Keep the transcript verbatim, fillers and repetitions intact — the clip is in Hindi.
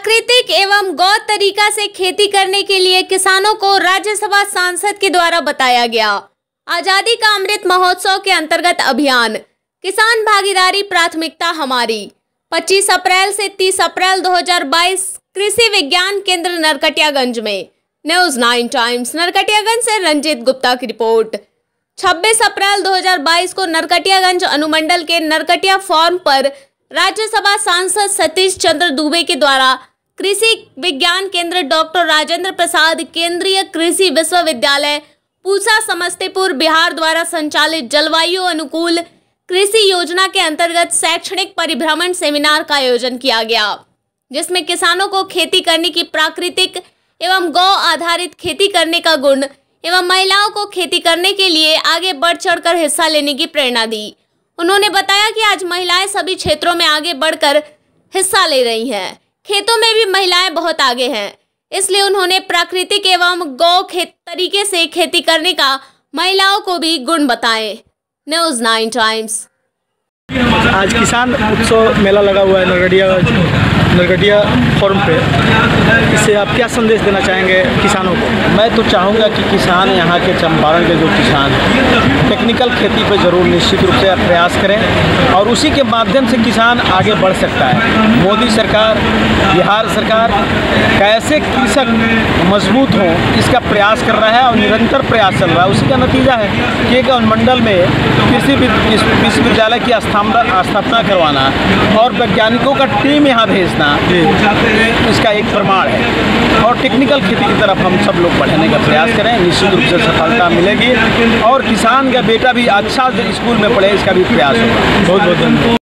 प्राकृतिक एवं गौ तरीका से खेती करने के लिए किसानों को राज्यसभा सांसद के द्वारा बताया गया। आजादी का अमृत महोत्सव के अंतर्गत अभियान किसान भागीदारी प्राथमिकता हमारी पच्चीस अप्रैल से तीस अप्रैल दो हज़ार बाईस कृषि विज्ञान केंद्र नरकटियागंज में। न्यूज नाइन टाइम्स नरकटियागंज से रंजीत गुप्ता की रिपोर्ट। छब्बीस अप्रैल दो हज़ार बाईस को नरकटियागंज अनुमंडल के नरकटिया फार्म पर राज्यसभा सांसद सतीश चंद्र दुबे के द्वारा कृषि विज्ञान केंद्र डॉक्टर राजेंद्र प्रसाद केंद्रीय कृषि विश्वविद्यालय पूसा समस्तीपुर बिहार द्वारा संचालित जलवायु अनुकूल कृषि योजना के अंतर्गत शैक्षणिक परिभ्रमण सेमिनार का आयोजन किया गया, जिसमें किसानों को खेती करने की प्राकृतिक एवं गौ आधारित खेती करने का गुण एवं महिलाओं को खेती करने के लिए आगे बढ़ चढ़कर हिस्सा लेने की प्रेरणा दी। उन्होंने बताया कि आज महिलाएं सभी क्षेत्रों में आगे बढ़कर हिस्सा ले रही हैं। खेतों में भी महिलाएं बहुत आगे हैं, इसलिए उन्होंने प्राकृतिक एवं गौ खेत तरीके से खेती करने का महिलाओं को भी गुण बताए। News nine times. आज किसान उत्सव मेला लगा हुआ है नरकटिया नरकटिया फॉर्म पे, इससे आप क्या संदेश देना चाहेंगे किसानों को? मैं तो चाहूँगा कि किसान यहाँ के चंपारण के जो किसान हैं टेक्निकल खेती पर ज़रूर निश्चित रूप से प्रयास करें और उसी के माध्यम से किसान आगे बढ़ सकता है। मोदी सरकार, बिहार सरकार कैसे कृषक मजबूत हो इसका प्रयास कर रहा है और निरंतर प्रयास चल रहा है। उसी का नतीजा है कि एक अनुमंडल में कृषि विश्वविद्यालय की स्थापना स्थापना करवाना और वैज्ञानिकों का टीम यहाँ भेजना इसका एक प्रमाण है। और टेक्निकल खेती की तरफ हम सब लोग बढ़ने का प्रयास करें, निश्चित रूप से सफलता मिलेगी और किसान का बेटा भी अच्छा स्कूल में पढ़े इसका भी प्रयास होगा। बहुत बहुत धन्यवाद।